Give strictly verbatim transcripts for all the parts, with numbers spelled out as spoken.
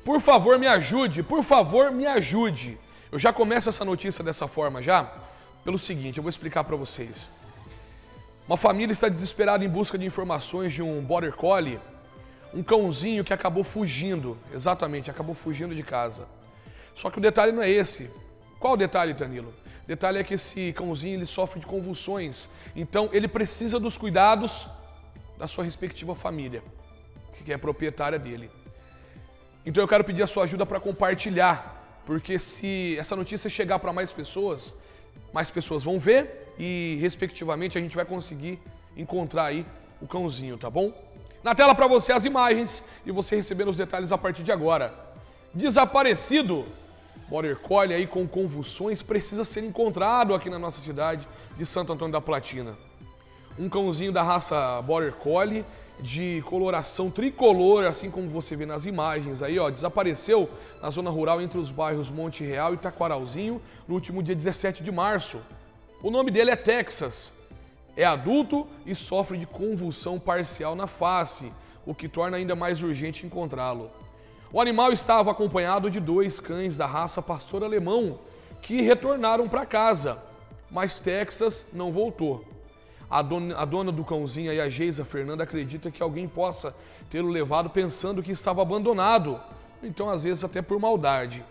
Por favor, me ajude, por favor, me ajude. Eu já começo essa notícia dessa forma já, pelo seguinte, eu vou explicar para vocês. Uma família está desesperada em busca de informações de um Border Collie, um cãozinho que acabou fugindo, exatamente, acabou fugindo de casa. Só que o detalhe não é esse. Qual o detalhe, Danilo? O detalhe é que esse cãozinho ele sofre de convulsões, então ele precisa dos cuidados da sua respectiva família, que é proprietária dele. Então eu quero pedir a sua ajuda para compartilhar, porque se essa notícia chegar para mais pessoas, mais pessoas vão ver e, respectivamente, a gente vai conseguir encontrar aí o cãozinho, tá bom? Na tela para você as imagens e você recebendo os detalhes a partir de agora. Desaparecido, Border Collie aí com convulsões precisa ser encontrado aqui na nossa cidade de Santo Antônio da Platina. Um cãozinho da raça Border Collie de coloração tricolor, assim como você vê nas imagens aí, ó, desapareceu na zona rural entre os bairros Monte Real e Taquaralzinho no último dia dezessete de março. O nome dele é Texas. É adulto e sofre de convulsão parcial na face, o que torna ainda mais urgente encontrá-lo. O animal estava acompanhado de dois cães da raça pastor alemão que retornaram para casa, mas Texas não voltou. A dona, a dona do cãozinho, aí, a Geisa Fernanda, acredita que alguém possa tê-lo levado pensando que estava abandonado, então às vezes até por maldade.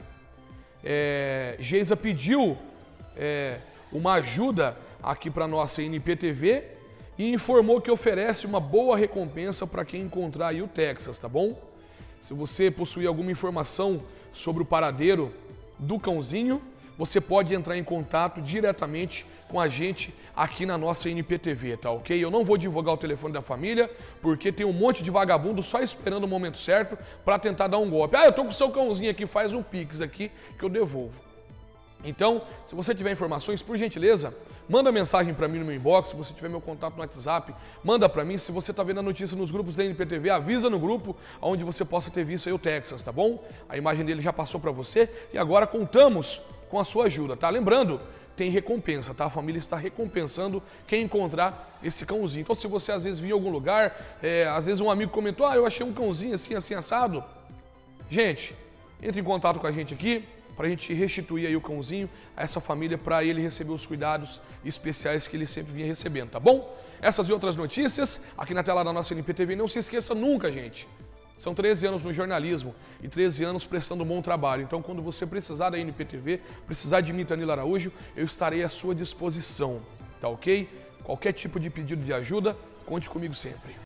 É, Geisa pediu é, uma ajuda aqui para a nossa N P T V e informou que oferece uma boa recompensa para quem encontrar aí o Texas, tá bom? Se você possuir alguma informação sobre o paradeiro do cãozinho, você pode entrar em contato diretamente com a gente aqui na nossa N P T V, tá ok? Eu não vou divulgar o telefone da família, porque tem um monte de vagabundo só esperando o momento certo para tentar dar um golpe. Ah, eu tô com o seu cãozinho aqui, faz um pix aqui que eu devolvo. Então, se você tiver informações, por gentileza, manda mensagem para mim no meu inbox. Se você tiver meu contato no WhatsApp, manda para mim. Se você está vendo a notícia nos grupos da N P T V, avisa no grupo onde você possa ter visto aí o Texas, tá bom? A imagem dele já passou para você e agora contamos com a sua ajuda, tá? Lembrando, tem recompensa, tá? A família está recompensando quem encontrar esse cãozinho. Então, se você às vezes viu em algum lugar, é, às vezes um amigo comentou, ah, eu achei um cãozinho assim, assim, assado. Gente, entre em contato com a gente aqui, para a gente restituir aí o cãozinho a essa família, para ele receber os cuidados especiais que ele sempre vinha recebendo, tá bom? Essas e outras notícias aqui na tela da nossa N P T V. Não se esqueça nunca, gente. São treze anos no jornalismo e treze anos prestando um bom trabalho. Então, quando você precisar da N P T V, precisar de mim, Danilo Araújo, eu estarei à sua disposição, tá ok? Qualquer tipo de pedido de ajuda, conte comigo sempre.